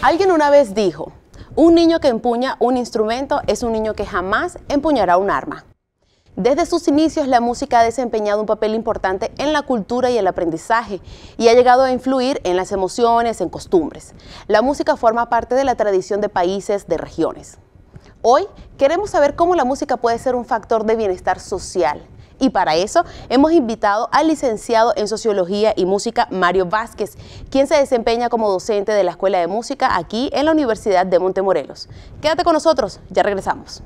Alguien una vez dijo, un niño que empuña un instrumento es un niño que jamás empuñará un arma. Desde sus inicios, la música ha desempeñado un papel importante en la cultura y el aprendizaje y ha llegado a influir en las emociones, en costumbres. La música forma parte de la tradición de países, de regiones. Hoy queremos saber cómo la música puede ser un factor de bienestar social. Y para eso hemos invitado al licenciado en Sociología y Música, Mario Vázquez, quien se desempeña como docente de la Escuela de Música aquí en la Universidad de Montemorelos. Quédate con nosotros, ya regresamos.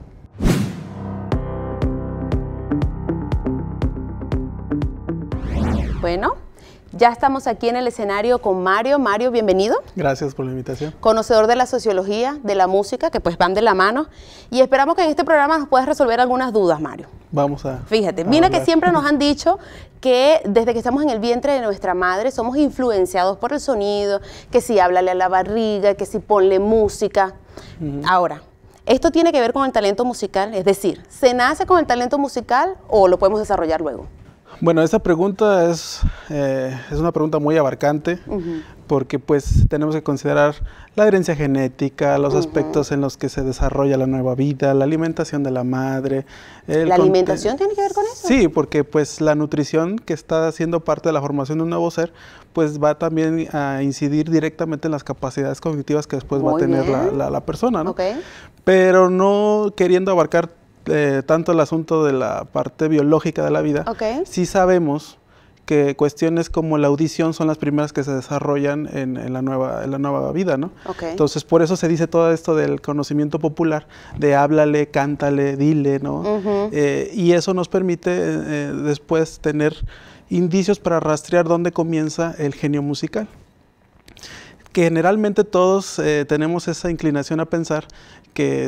Bueno, ya estamos aquí en el escenario con Mario. Mario, bienvenido. Gracias por la invitación. Conocedor de la sociología, de la música, que pues van de la mano. Y esperamos que en este programa nos puedas resolver algunas dudas, Mario. Vamos a... Fíjate, mira que siempre nos han dicho que desde que estamos en el vientre de nuestra madre somos influenciados por el sonido, que si háblale a la barriga, que si ponle música. Ahora, ¿esto tiene que ver con el talento musical? Es decir, ¿se nace con el talento musical o lo podemos desarrollar luego? Bueno, esa pregunta es una pregunta muy abarcante, porque pues tenemos que considerar la herencia genética, los aspectos en los que se desarrolla la nueva vida, la alimentación de la madre. ¿La alimentación tiene que ver con eso? Sí, porque pues la nutrición que está siendo parte de la formación de un nuevo ser, pues va también a incidir directamente en las capacidades cognitivas que después va a tener la persona, ¿no? Pero no queriendo abarcar tanto el asunto de la parte biológica de la vida, sí sabemos que cuestiones como la audición son las primeras que se desarrollan en la nueva vida, ¿no? Entonces, por eso se dice todo esto del conocimiento popular, de háblale, cántale, dile, ¿no? Y eso nos permite después tener indicios para rastrear dónde comienza el genio musical. Que generalmente todos tenemos esa inclinación a pensar que,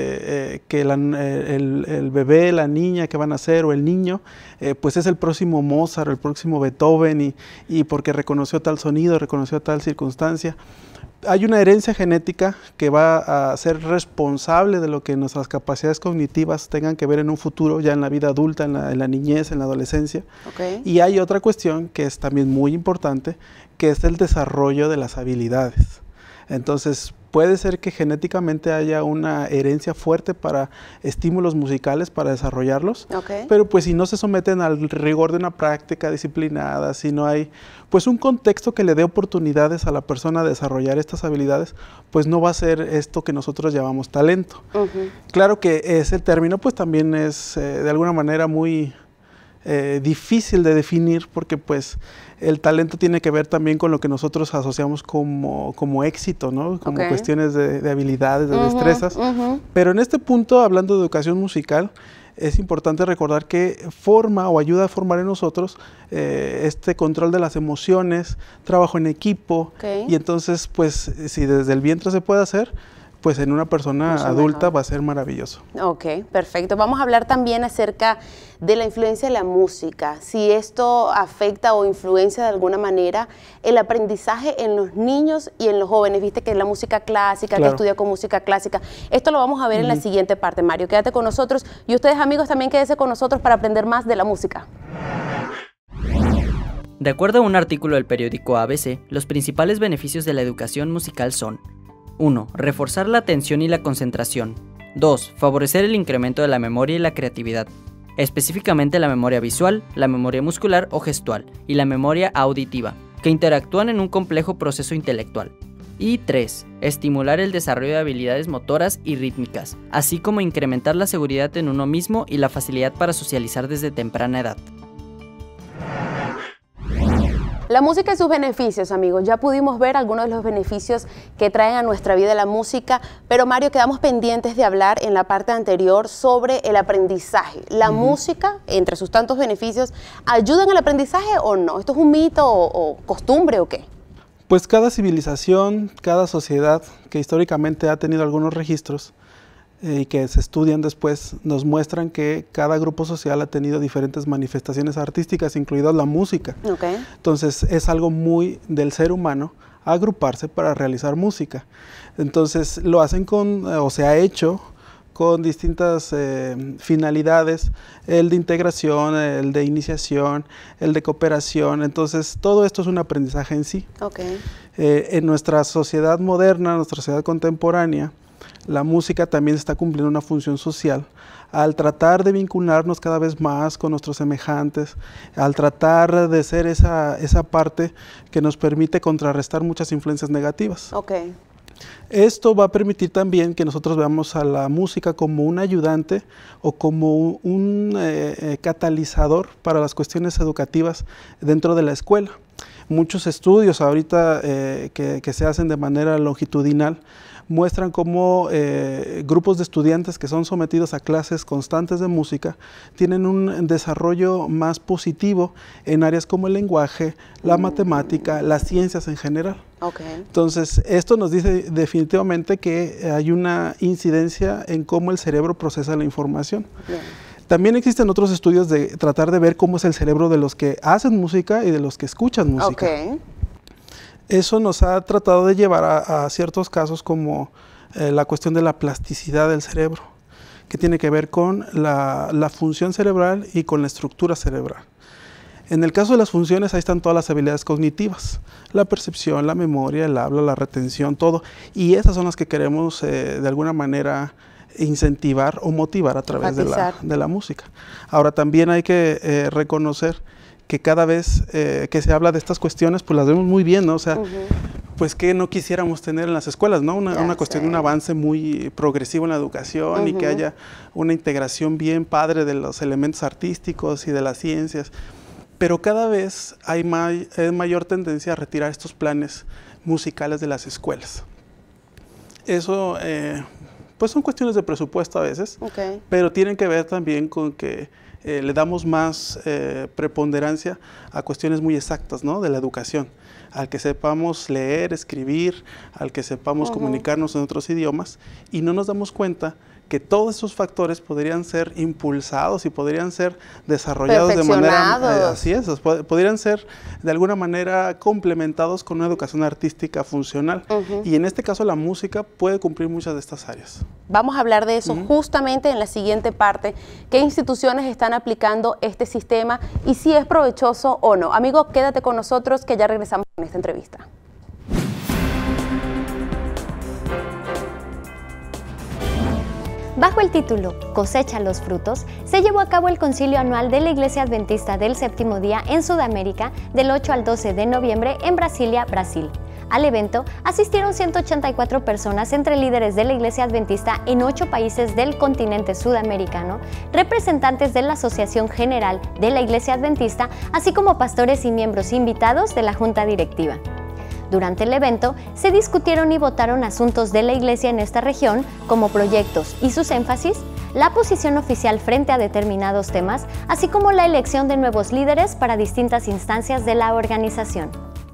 el bebé, la niña que van a ser o el niño, pues es el próximo Mozart, el próximo Beethoven y porque reconoció tal sonido, reconoció tal circunstancia. Hay una herencia genética que va a ser responsable de lo que nuestras capacidades cognitivas tengan que ver en un futuro, ya en la vida adulta, en la niñez, en la adolescencia. Y hay otra cuestión que es también muy importante, que es el desarrollo de las habilidades. Entonces, puede ser que genéticamente haya una herencia fuerte para estímulos musicales, para desarrollarlos, pero pues si no se someten al rigor de una práctica disciplinada, si no hay pues un contexto que le dé oportunidades a la persona a desarrollar estas habilidades, pues no va a ser esto que nosotros llamamos talento. Claro que ese término pues también es de alguna manera muy difícil de definir, porque pues el talento tiene que ver también con lo que nosotros asociamos como éxito, ¿no? Como cuestiones de habilidades, de destrezas. Pero en este punto, hablando de educación musical, es importante recordar que forma o ayuda a formar en nosotros este control de las emociones, trabajo en equipo, y entonces pues si desde el vientre se puede hacer, pues en una persona adulta va a ser maravilloso. Ok, perfecto. Vamos a hablar también acerca de la influencia de la música, si esto afecta o influencia de alguna manera el aprendizaje en los niños y en los jóvenes. Viste que la música clásica, que estudia con música clásica. Esto lo vamos a ver en la siguiente parte, Mario. Quédate con nosotros y ustedes, amigos, también quédense con nosotros para aprender más de la música. De acuerdo a un artículo del periódico ABC, los principales beneficios de la educación musical son: 1. Reforzar la atención y la concentración. 2. Favorecer el incremento de la memoria y la creatividad, específicamente la memoria visual, la memoria muscular o gestual y la memoria auditiva, que interactúan en un complejo proceso intelectual. Y 3. Estimular el desarrollo de habilidades motoras y rítmicas, así como incrementar la seguridad en uno mismo y la facilidad para socializar desde temprana edad. La música y sus beneficios, amigos. Ya pudimos ver algunos de los beneficios que traen a nuestra vida la música, pero Mario, quedamos pendientes de hablar en la parte anterior sobre el aprendizaje. ¿La música, entre sus tantos beneficios, ayuda en el aprendizaje o no? ¿Esto es un mito o costumbre o qué? Pues cada civilización, cada sociedad que históricamente ha tenido algunos registros y que se estudian después, nos muestran que cada grupo social ha tenido diferentes manifestaciones artísticas, incluida la música. Entonces es algo muy del ser humano agruparse para realizar música. Entonces lo hacen o se ha hecho con distintas finalidades, el de integración, el de iniciación, el de cooperación. Entonces, todo esto es un aprendizaje en sí. Okay. En nuestra sociedad moderna, nuestra sociedad contemporánea, la música también está cumpliendo una función social al tratar de vincularnos cada vez más con nuestros semejantes, al tratar de ser esa parte que nos permite contrarrestar muchas influencias negativas. Okay. Esto va a permitir también que nosotros veamos a la música como un ayudante o como un catalizador para las cuestiones educativas dentro de la escuela. Muchos estudios ahorita que se hacen de manera longitudinal muestran cómo grupos de estudiantes que son sometidos a clases constantes de música tienen un desarrollo más positivo en áreas como el lenguaje, la matemática, las ciencias en general. Okay. Entonces, esto nos dice definitivamente que hay una incidencia en cómo el cerebro procesa la información. Bien. También existen otros estudios de tratar de ver cómo es el cerebro de los que hacen música y de los que escuchan música. Okay. Eso nos ha tratado de llevar a ciertos casos como la cuestión de la plasticidad del cerebro, que tiene que ver con la función cerebral y con la estructura cerebral. En el caso de las funciones, ahí están todas las habilidades cognitivas, la percepción, la memoria, el habla, la retención, todo. Y esas son las que queremos de alguna manera incentivar o motivar a través de la música. Ahora, también hay que reconocer que cada vez que se habla de estas cuestiones, pues las vemos muy bien, ¿no? O sea, pues que no quisiéramos tener en las escuelas, ¿no? Una cuestión de un avance muy progresivo en la educación y que haya una integración bien padre de los elementos artísticos y de las ciencias. Pero cada vez hay mayor tendencia a retirar estos planes musicales de las escuelas. Eso, pues son cuestiones de presupuesto a veces, pero tienen que ver también con que le damos más preponderancia a cuestiones muy exactas, ¿no? De la educación, al que sepamos leer, escribir, al que sepamos comunicarnos en otros idiomas, y no nos damos cuenta que todos esos factores podrían ser impulsados y podrían ser desarrollados de manera, así es, podrían ser de alguna manera complementados con una educación artística funcional. Y en este caso la música puede cumplir muchas de estas áreas. Vamos a hablar de eso justamente en la siguiente parte. ¿Qué instituciones están aplicando este sistema y si es provechoso o no? Amigo, quédate con nosotros que ya regresamos con esta entrevista. Bajo el título Cosecha los frutos, se llevó a cabo el concilio anual de la Iglesia Adventista del Séptimo Día en Sudamérica del 8 al 12 de noviembre en Brasilia, Brasil. Al evento asistieron 184 personas entre líderes de la Iglesia Adventista en 8 países del continente sudamericano, representantes de la Asociación General de la Iglesia Adventista, así como pastores y miembros invitados de la Junta Directiva. Durante el evento, se discutieron y votaron asuntos de la Iglesia en esta región, como proyectos y sus énfasis, la posición oficial frente a determinados temas, así como la elección de nuevos líderes para distintas instancias de la organización.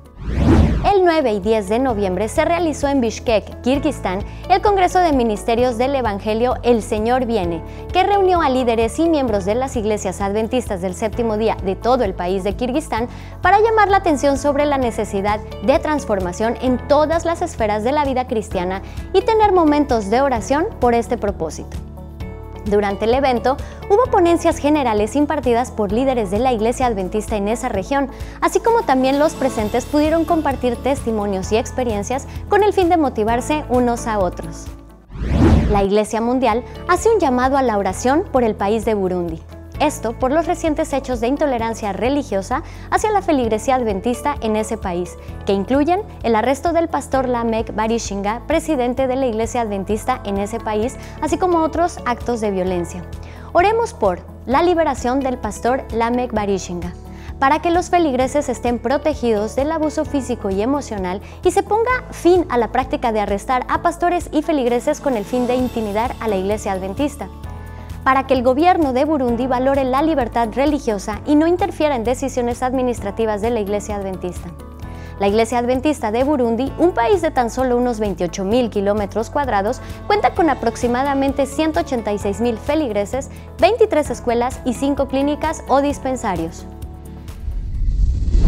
El 9 y 10 de noviembre se realizó en Bishkek, Kirguistán, el Congreso de Ministerios del Evangelio El Señor Viene, que reunió a líderes y miembros de las iglesias adventistas del Séptimo Día de todo el país de Kirguistán para llamar la atención sobre la necesidad de transformación en todas las esferas de la vida cristiana y tener momentos de oración por este propósito. Durante el evento, hubo ponencias generales impartidas por líderes de la Iglesia Adventista en esa región, así como también los presentes pudieron compartir testimonios y experiencias con el fin de motivarse unos a otros. La Iglesia Mundial hace un llamado a la oración por el país de Burundi. Esto por los recientes hechos de intolerancia religiosa hacia la feligresía adventista en ese país, que incluyen el arresto del pastor Lamek Barishinga, presidente de la Iglesia Adventista en ese país, así como otros actos de violencia. Oremos por la liberación del pastor Lamek Barishinga, para que los feligreses estén protegidos del abuso físico y emocional y se ponga fin a la práctica de arrestar a pastores y feligreses con el fin de intimidar a la Iglesia Adventista, para que el gobierno de Burundi valore la libertad religiosa y no interfiera en decisiones administrativas de la Iglesia Adventista. La Iglesia Adventista de Burundi, un país de tan solo unos 28.000 kilómetros cuadrados, cuenta con aproximadamente 186.000 feligreses, 23 escuelas y 5 clínicas o dispensarios.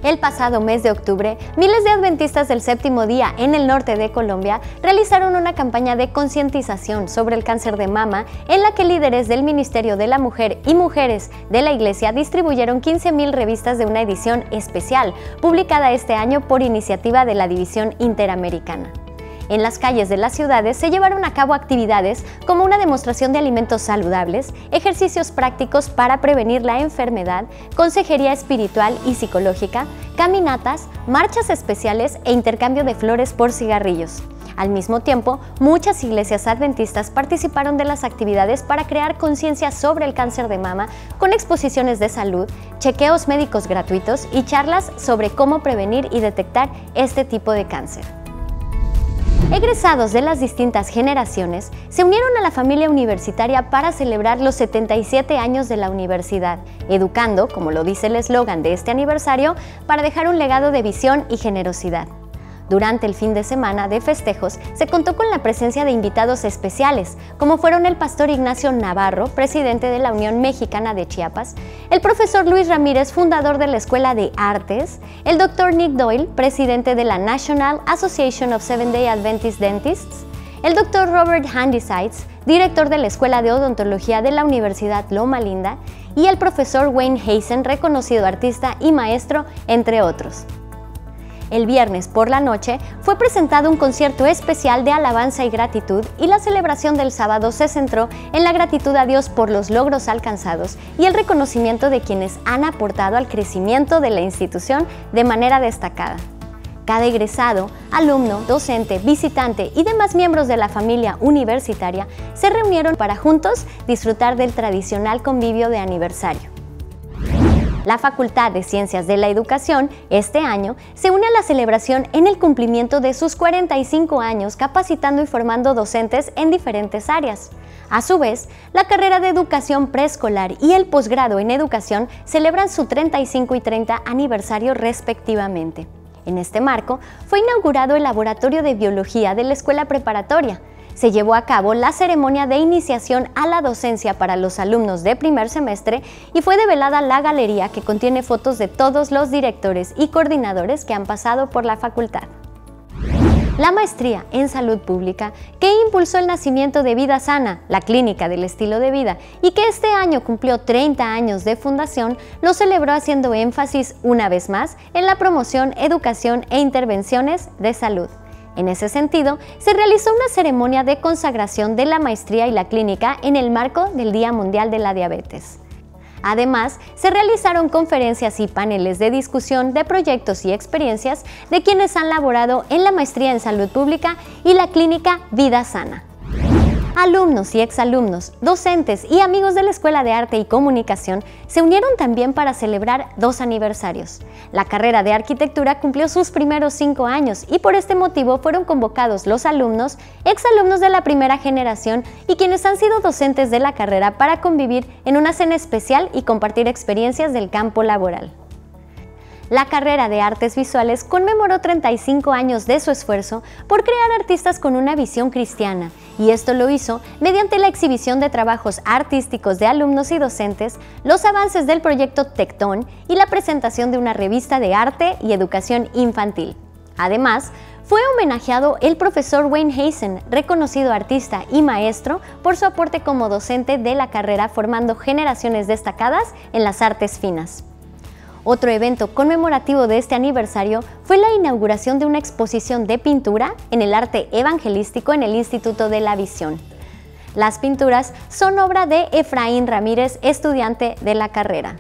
El pasado mes de octubre, miles de adventistas del séptimo día en el norte de Colombia realizaron una campaña de concientización sobre el cáncer de mama en la que líderes del Ministerio de la Mujer y mujeres de la Iglesia distribuyeron 15,000 revistas de una edición especial publicada este año por iniciativa de la División Interamericana. En las calles de las ciudades se llevaron a cabo actividades como una demostración de alimentos saludables, ejercicios prácticos para prevenir la enfermedad, consejería espiritual y psicológica, caminatas, marchas especiales e intercambio de flores por cigarrillos. Al mismo tiempo, muchas iglesias adventistas participaron de las actividades para crear conciencia sobre el cáncer de mama con exposiciones de salud, chequeos médicos gratuitos y charlas sobre cómo prevenir y detectar este tipo de cáncer. Egresados de las distintas generaciones se unieron a la familia universitaria para celebrar los 77 años de la universidad, educando, como lo dice el eslogan de este aniversario, para dejar un legado de visión y generosidad. Durante el fin de semana de festejos se contó con la presencia de invitados especiales, como fueron el pastor Ignacio Navarro, presidente de la Unión Mexicana de Chiapas, el profesor Luis Ramírez, fundador de la Escuela de Artes, el Dr. Nick Doyle, presidente de la National Association of Seventh-day Adventist Dentists, el Dr. Robert Handysides, director de la Escuela de Odontología de la Universidad Loma Linda, y el profesor Wayne Hazen, reconocido artista y maestro, entre otros. El viernes por la noche fue presentado un concierto especial de alabanza y gratitud y la celebración del sábado se centró en la gratitud a Dios por los logros alcanzados y el reconocimiento de quienes han aportado al crecimiento de la institución de manera destacada. Cada egresado, alumno, docente, visitante y demás miembros de la familia universitaria se reunieron para juntos disfrutar del tradicional convivio de aniversario. La Facultad de Ciencias de la Educación, este año, se une a la celebración en el cumplimiento de sus 45 años capacitando y formando docentes en diferentes áreas. A su vez, la carrera de Educación Preescolar y el posgrado en Educación celebran su 35 y 30 aniversario respectivamente. En este marco, fue inaugurado el Laboratorio de Biología de la Escuela Preparatoria. Se llevó a cabo la ceremonia de iniciación a la docencia para los alumnos de primer semestre y fue develada la galería que contiene fotos de todos los directores y coordinadores que han pasado por la facultad. La maestría en Salud Pública, que impulsó el nacimiento de Vida Sana, la clínica del estilo de vida, y que este año cumplió 30 años de fundación, lo celebró haciendo énfasis una vez más en la promoción, educación e intervenciones de salud. En ese sentido, se realizó una ceremonia de consagración de la maestría y la clínica en el marco del Día Mundial de la Diabetes. Además, se realizaron conferencias y paneles de discusión de proyectos y experiencias de quienes han laborado en la maestría en Salud Pública y la clínica Vida Sana. Alumnos y exalumnos, docentes y amigos de la Escuela de Arte y Comunicación se unieron también para celebrar 2 aniversarios. La carrera de arquitectura cumplió sus primeros 5 años y por este motivo fueron convocados los alumnos, exalumnos de la primera generación y quienes han sido docentes de la carrera para convivir en una cena especial y compartir experiencias del campo laboral. La carrera de Artes Visuales conmemoró 35 años de su esfuerzo por crear artistas con una visión cristiana, y esto lo hizo mediante la exhibición de trabajos artísticos de alumnos y docentes, los avances del proyecto Tectón y la presentación de una revista de arte y educación infantil. Además, fue homenajeado el profesor Wayne Hazen, reconocido artista y maestro por su aporte como docente de la carrera, formando generaciones destacadas en las artes finas. Otro evento conmemorativo de este aniversario fue la inauguración de una exposición de pintura en el arte evangelístico en el Instituto de la Visión. Las pinturas son obra de Efraín Ramírez, estudiante de la carrera.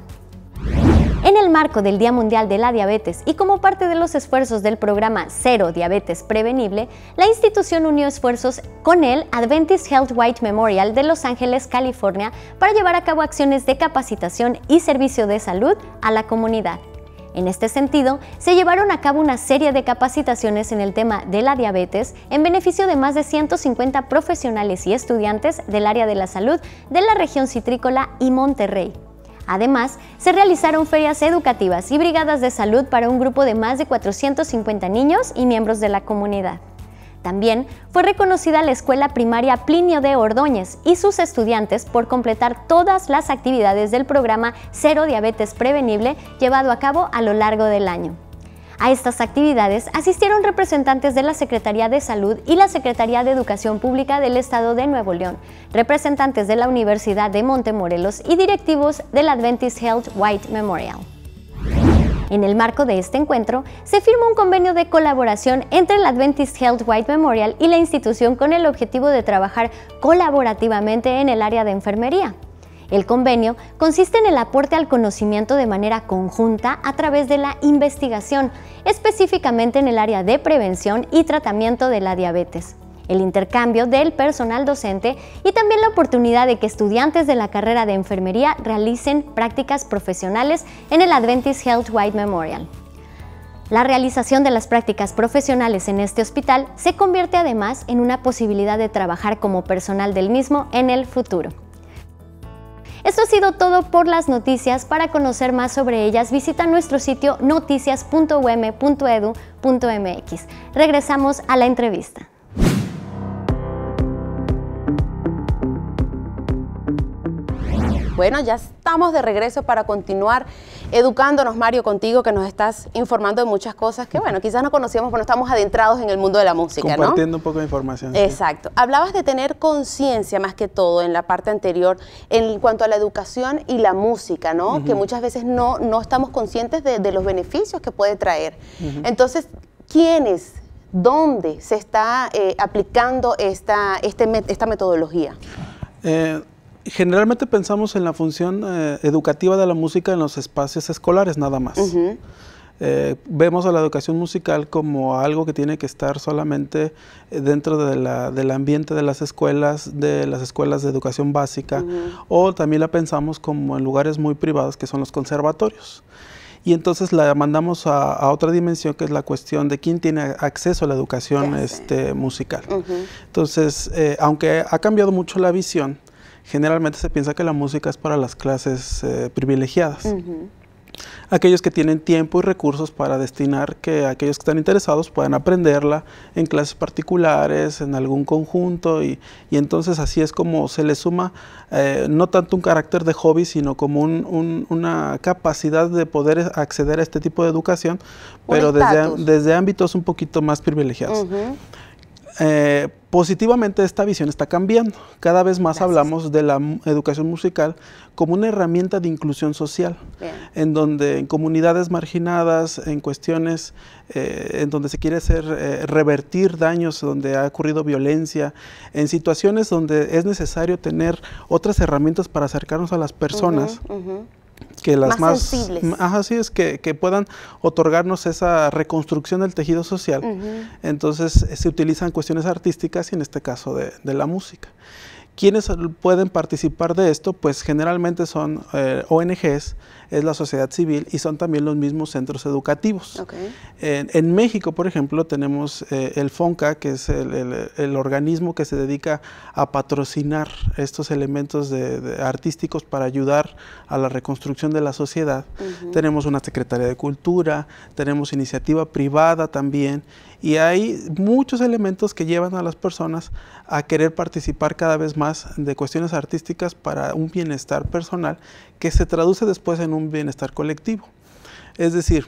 En el marco del Día Mundial de la Diabetes y como parte de los esfuerzos del programa Cero Diabetes Prevenible, la institución unió esfuerzos con el Adventist Health White Memorial de Los Ángeles, California, para llevar a cabo acciones de capacitación y servicio de salud a la comunidad. En este sentido, se llevaron a cabo una serie de capacitaciones en el tema de la diabetes en beneficio de más de 150 profesionales y estudiantes del área de la salud de la región citrícola y Monterrey. Además, se realizaron ferias educativas y brigadas de salud para un grupo de más de 450 niños y miembros de la comunidad. También fue reconocida la Escuela Primaria Plinio de Ordóñez y sus estudiantes por completar todas las actividades del programa Cero Diabetes Prevenible llevado a cabo a lo largo del año. A estas actividades asistieron representantes de la Secretaría de Salud y la Secretaría de Educación Pública del Estado de Nuevo León, representantes de la Universidad de Montemorelos y directivos del Adventist Health White Memorial. En el marco de este encuentro, se firma un convenio de colaboración entre el Adventist Health White Memorial y la institución con el objetivo de trabajar colaborativamente en el área de enfermería. El convenio consiste en el aporte al conocimiento de manera conjunta a través de la investigación, específicamente en el área de prevención y tratamiento de la diabetes, el intercambio del personal docente y también la oportunidad de que estudiantes de la carrera de enfermería realicen prácticas profesionales en el Adventist Health White Memorial. La realización de las prácticas profesionales en este hospital se convierte además en una posibilidad de trabajar como personal del mismo en el futuro. Esto ha sido todo por las noticias. Para conocer más sobre ellas, visita nuestro sitio noticias.um.edu.mx. Regresamos a la entrevista. Bueno, ya estamos de regreso para continuar educándonos, Mario, contigo, que nos estás informando de muchas cosas que, bueno, quizás no conocíamos, pero no estamos adentrados en el mundo de la música, compartiendo un poco de información. Exacto. Sí. Hablabas de tener conciencia, más que todo, en la parte anterior, en cuanto a la educación y la música, ¿no? Que muchas veces no estamos conscientes de los beneficios que puede traer. Entonces, ¿quiénes, dónde se está aplicando esta metodología? Generalmente pensamos en la función educativa de la música en los espacios escolares nada más. Vemos a la educación musical como algo que tiene que estar solamente dentro del ambiente de las escuelas de educación básica, o también la pensamos como en lugares muy privados que son los conservatorios. Y entonces la mandamos a otra dimensión, que es la cuestión de quién tiene acceso a la educación musical. Entonces, aunque ha cambiado mucho la visión, generalmente se piensa que la música es para las clases privilegiadas. Aquellos que tienen tiempo y recursos para destinar que aquellos que están interesados puedan aprenderla en clases particulares, en algún conjunto, y entonces así es como se le suma no tanto un carácter de hobby, sino como una capacidad de poder acceder a este tipo de educación, pero desde ámbitos un poquito más privilegiados. Positivamente esta visión está cambiando. Cada vez más hablamos de la educación musical como una herramienta de inclusión social, en donde en comunidades marginadas, en cuestiones en donde se quiere revertir daños, donde ha ocurrido violencia, en situaciones donde es necesario tener otras herramientas para acercarnos a las personas. Que las más sensibles. Así es, que puedan otorgarnos esa reconstrucción del tejido social. Entonces se utilizan cuestiones artísticas y en este caso de la música. ¿Quiénes pueden participar de esto? Pues generalmente son ONGs, es la sociedad civil y son también los mismos centros educativos. En México, por ejemplo, tenemos el FONCA, que es el organismo que se dedica a patrocinar estos elementos artísticos para ayudar a la reconstrucción de la sociedad. Tenemos una Secretaría de Cultura, tenemos iniciativa privada también, y hay muchos elementos que llevan a las personas a querer participar cada vez más de cuestiones artísticas para un bienestar personal que se traduce después en un bienestar colectivo. Es decir,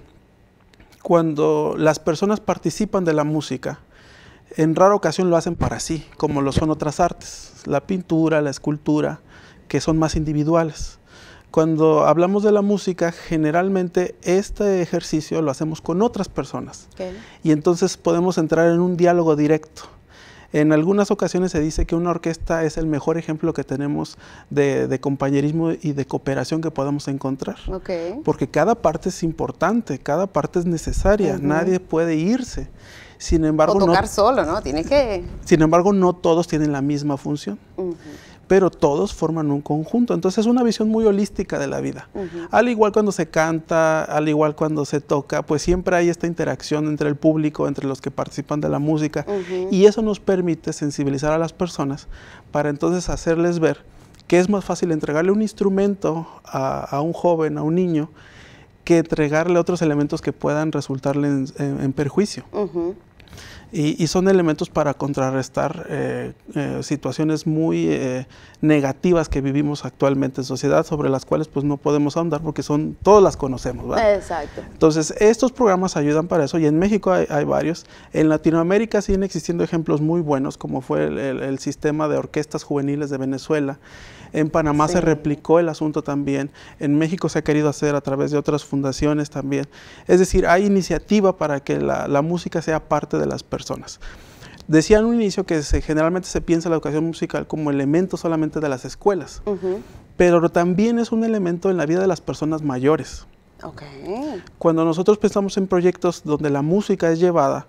cuando las personas participan de la música, en rara ocasión lo hacen para sí, como lo son otras artes, la pintura, la escultura, que son más individuales. Cuando hablamos de la música, generalmente este ejercicio lo hacemos con otras personas. Y entonces podemos entrar en un diálogo directo. En algunas ocasiones se dice que una orquesta es el mejor ejemplo que tenemos de compañerismo y de cooperación que podamos encontrar. Porque cada parte es importante, cada parte es necesaria, nadie puede irse. Sin embargo, o tocar solo, ¿no? Tiene que... Sin embargo, no todos tienen la misma función. Pero todos forman un conjunto. Entonces es una visión muy holística de la vida. Al igual cuando se canta, al igual cuando se toca, pues siempre hay esta interacción entre el público, entre los que participan de la música, y eso nos permite sensibilizar a las personas para entonces hacerles ver que es más fácil entregarle un instrumento a un joven, a un niño, que entregarle otros elementos que puedan resultarle en perjuicio. Y son elementos para contrarrestar situaciones muy negativas que vivimos actualmente en sociedad, sobre las cuales pues no podemos ahondar porque todas las conocemos, ¿verdad? Exacto. Entonces, estos programas ayudan para eso, y en México hay varios. En Latinoamérica siguen existiendo ejemplos muy buenos, como fue el sistema de orquestas juveniles de Venezuela. En Panamá se replicó el asunto también. En México se ha querido hacer a través de otras fundaciones también. Es decir, hay iniciativa para que la música sea parte de las personas. Decía en un inicio que generalmente se piensa la educación musical como elemento solamente de las escuelas, pero también es un elemento en la vida de las personas mayores. Cuando nosotros pensamos en proyectos donde la música es llevada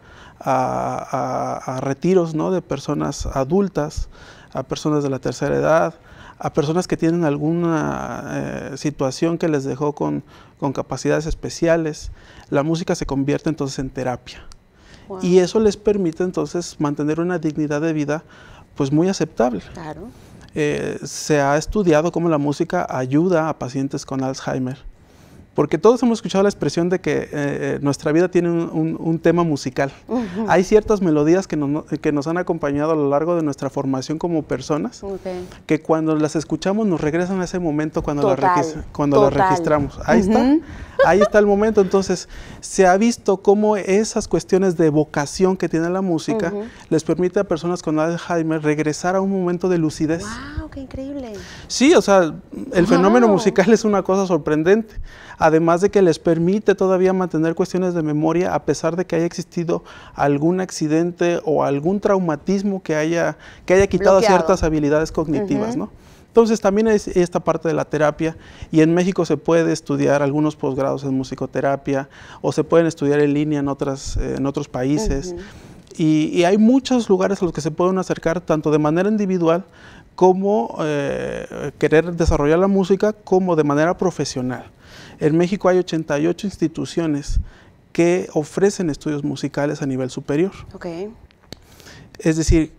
a retiros, ¿no?, de personas adultas, a personas de la tercera edad, a personas que tienen alguna situación que les dejó con capacidades especiales, la música se convierte entonces en terapia. Wow. Y eso les permite entonces mantener una dignidad de vida pues muy aceptable. Claro. Se ha estudiado cómo la música ayuda a pacientes con Alzheimer, porque todos hemos escuchado la expresión de que nuestra vida tiene un tema musical. Hay ciertas melodías que nos han acompañado a lo largo de nuestra formación como personas, que cuando las escuchamos nos regresan a ese momento cuando las registramos. Ahí está. Ahí está el momento. Entonces, se ha visto cómo esas cuestiones de vocación que tiene la música les permite a personas con Alzheimer regresar a un momento de lucidez. ¡Wow! ¡Qué increíble! Sí, o sea, el fenómeno musical es una cosa sorprendente. Además de que les permite todavía mantener cuestiones de memoria a pesar de que haya existido algún accidente o algún traumatismo que haya quitado ciertas habilidades cognitivas, ¿no? Entonces también es esta parte de la terapia, y en México se puede estudiar algunos posgrados en musicoterapia, o se pueden estudiar en línea en otros países, y hay muchos lugares a los que se pueden acercar tanto de manera individual como querer desarrollar la música, como de manera profesional. En México hay 88 instituciones que ofrecen estudios musicales a nivel superior. Es decir,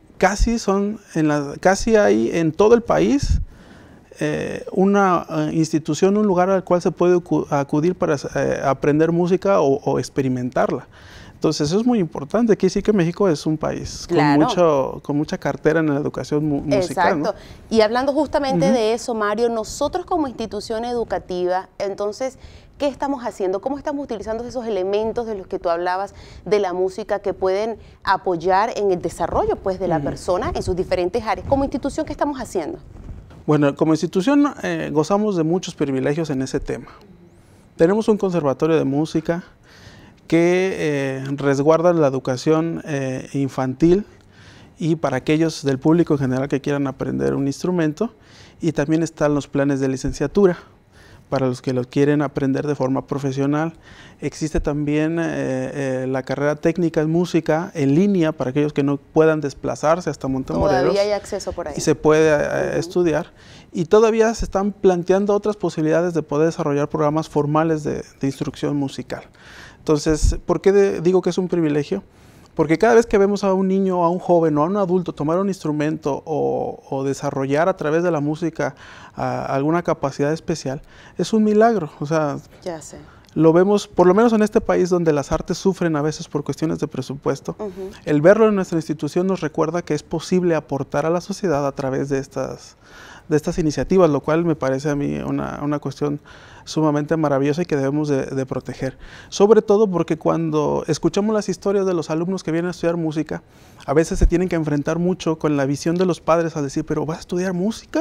casi hay en todo el país una institución, un lugar al cual se puede acudir para aprender música o experimentarla. Entonces eso es muy importante. Quiere decir que México es un país con mucha cartera en la educación musical. Exacto. ¿No? Y hablando justamente de eso, Mario, nosotros como institución educativa, entonces, ¿qué estamos haciendo? ¿Cómo estamos utilizando esos elementos de los que tú hablabas de la música que pueden apoyar en el desarrollo pues, de la persona en sus diferentes áreas? Como institución, ¿qué estamos haciendo? Bueno, como institución gozamos de muchos privilegios en ese tema. Tenemos un conservatorio de música que resguarda la educación infantil y para aquellos del público en general que quieran aprender un instrumento, y también están los planes de licenciatura para los que lo quieren aprender de forma profesional. Existe también la carrera técnica en música en línea para aquellos que no puedan desplazarse hasta Montemorelos. Todavía hay acceso por ahí. Y se puede estudiar. Y todavía se están planteando otras posibilidades de poder desarrollar programas formales de instrucción musical. Entonces, ¿por qué digo que es un privilegio? Porque cada vez que vemos a un niño, a un joven o a un adulto tomar un instrumento o desarrollar a través de la música alguna capacidad especial, es un milagro. O sea, ya sé. Lo vemos, por lo menos en este país donde las artes sufren a veces por cuestiones de presupuesto, el verlo en nuestra institución nos recuerda que es posible aportar a la sociedad a través de estas iniciativas, lo cual me parece a mí una cuestión sumamente maravillosa y que debemos de proteger. Sobre todo porque cuando escuchamos las historias de los alumnos que vienen a estudiar música, a veces se tienen que enfrentar mucho con la visión de los padres a decir, ¿pero vas a estudiar música?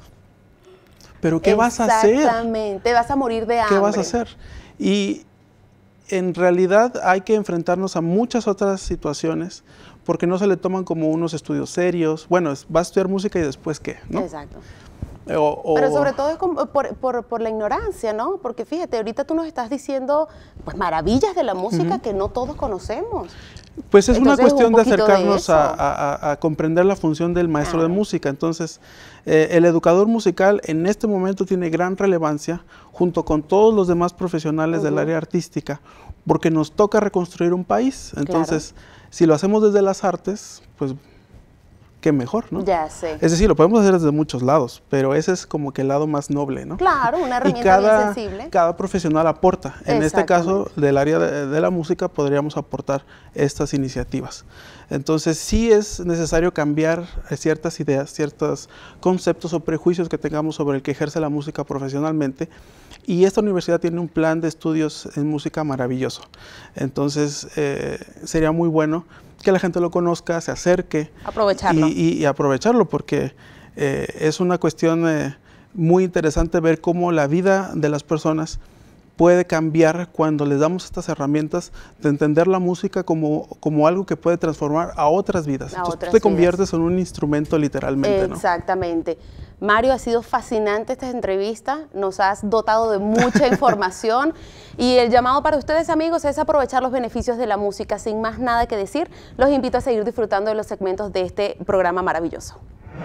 ¿Pero qué vas a hacer? Exactamente, vas a morir de hambre. ¿Qué vas a hacer? Y en realidad hay que enfrentarnos a muchas otras situaciones porque no se le toman como unos estudios serios. Bueno, vas a estudiar música y después ¿qué? ¿No? Exacto. Pero sobre todo es como por la ignorancia, ¿no? Porque fíjate, ahorita tú nos estás diciendo pues maravillas de la música que no todos conocemos. Pues es una cuestión de acercarnos a comprender la función del maestro de música. Entonces, el educador musical en este momento tiene gran relevancia junto con todos los demás profesionales del área artística, porque nos toca reconstruir un país. Entonces, si lo hacemos desde las artes, pues qué mejor, ¿no? Ya sé. Es decir, lo podemos hacer desde muchos lados, pero ese es como que el lado más noble, ¿no? Claro, una herramienta bien sensible. Cada profesional aporta. En este caso, del área de la música, podríamos aportar estas iniciativas. Entonces, sí es necesario cambiar ciertas ideas, ciertos conceptos o prejuicios que tengamos sobre el que ejerce la música profesionalmente. Y esta universidad tiene un plan de estudios en música maravilloso. Entonces, sería muy bueno que la gente lo conozca, se acerque. Aprovecharlo. Y aprovecharlo, porque es una cuestión muy interesante ver cómo la vida de las personas puede cambiar cuando les damos estas herramientas de entender la música como algo que puede transformar a otras vidas. Entonces tú te conviertes en un instrumento literalmente, ¿no? Exactamente. Mario, ha sido fascinante esta entrevista, nos has dotado de mucha información y el llamado para ustedes, amigos, es aprovechar los beneficios de la música. Sin más nada que decir, los invito a seguir disfrutando de los segmentos de este programa maravilloso.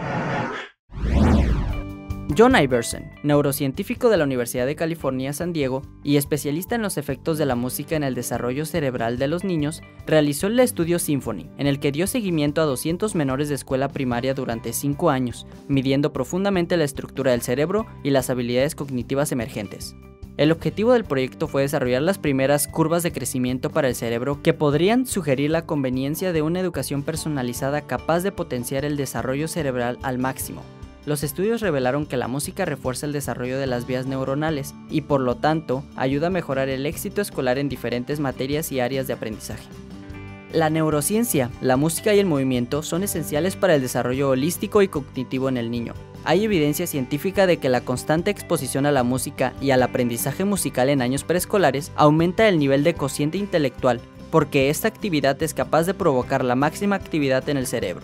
John Iverson, neurocientífico de la Universidad de California, San Diego, y especialista en los efectos de la música en el desarrollo cerebral de los niños, realizó el estudio Symphony, en el que dio seguimiento a 200 menores de escuela primaria durante 5 años, midiendo profundamente la estructura del cerebro y las habilidades cognitivas emergentes. El objetivo del proyecto fue desarrollar las primeras curvas de crecimiento para el cerebro que podrían sugerir la conveniencia de una educación personalizada capaz de potenciar el desarrollo cerebral al máximo. Los estudios revelaron que la música refuerza el desarrollo de las vías neuronales y por lo tanto ayuda a mejorar el éxito escolar en diferentes materias y áreas de aprendizaje. La neurociencia, la música y el movimiento son esenciales para el desarrollo holístico y cognitivo en el niño. Hay evidencia científica de que la constante exposición a la música y al aprendizaje musical en años preescolares aumenta el nivel de cociente intelectual, porque esta actividad es capaz de provocar la máxima actividad en el cerebro.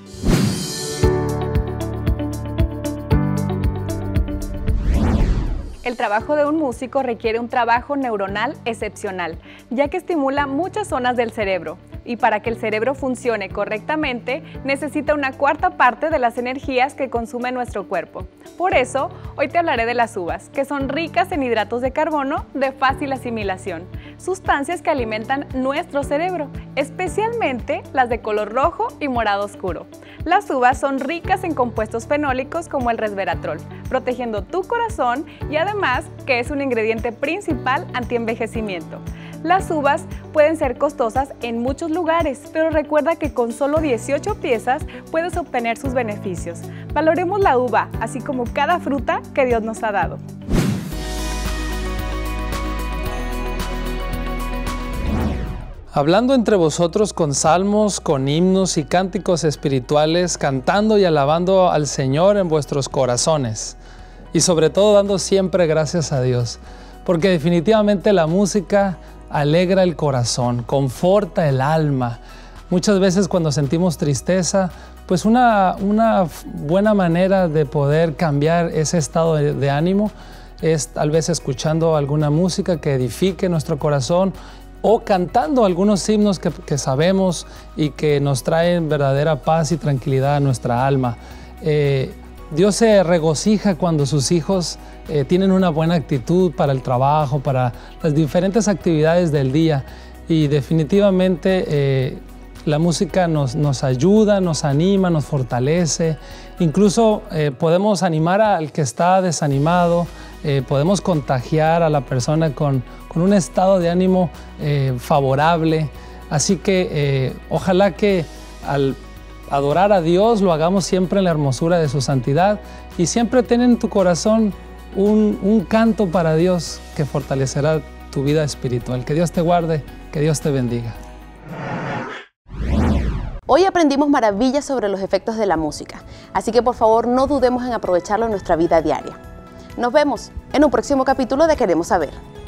El trabajo de un músico requiere un trabajo neuronal excepcional, ya que estimula muchas zonas del cerebro, y para que el cerebro funcione correctamente, necesita una cuarta parte de las energías que consume nuestro cuerpo. Por eso, hoy te hablaré de las uvas, que son ricas en hidratos de carbono de fácil asimilación, sustancias que alimentan nuestro cerebro, especialmente las de color rojo y morado oscuro. Las uvas son ricas en compuestos fenólicos como el resveratrol, protegiendo tu corazón y además que es un ingrediente principal antienvejecimiento. Las uvas pueden ser costosas en muchos lugares, pero recuerda que con solo 18 piezas puedes obtener sus beneficios. Valoremos la uva, así como cada fruta que Dios nos ha dado. Hablando entre vosotros con salmos, con himnos y cánticos espirituales, cantando y alabando al Señor en vuestros corazones. Y sobre todo dando siempre gracias a Dios, porque definitivamente la música alegra el corazón, conforta el alma. Muchas veces cuando sentimos tristeza, pues una buena manera de poder cambiar ese estado de ánimo es tal vez escuchando alguna música que edifique nuestro corazón o cantando algunos himnos que sabemos y que nos traen verdadera paz y tranquilidad a nuestra alma. Dios se regocija cuando sus hijos tienen una buena actitud para el trabajo, para las diferentes actividades del día, y definitivamente la música nos ayuda, nos anima, nos fortalece. Incluso podemos animar al que está desanimado, podemos contagiar a la persona con un estado de ánimo favorable. Así que ojalá que al adorar a Dios lo hagamos siempre en la hermosura de su santidad, y siempre ten en tu corazón un canto para Dios que fortalecerá tu vida espiritual. Que Dios te guarde, que Dios te bendiga. Hoy aprendimos maravillas sobre los efectos de la música, así que por favor no dudemos en aprovecharlo en nuestra vida diaria. Nos vemos en un próximo capítulo de Queremos Saber.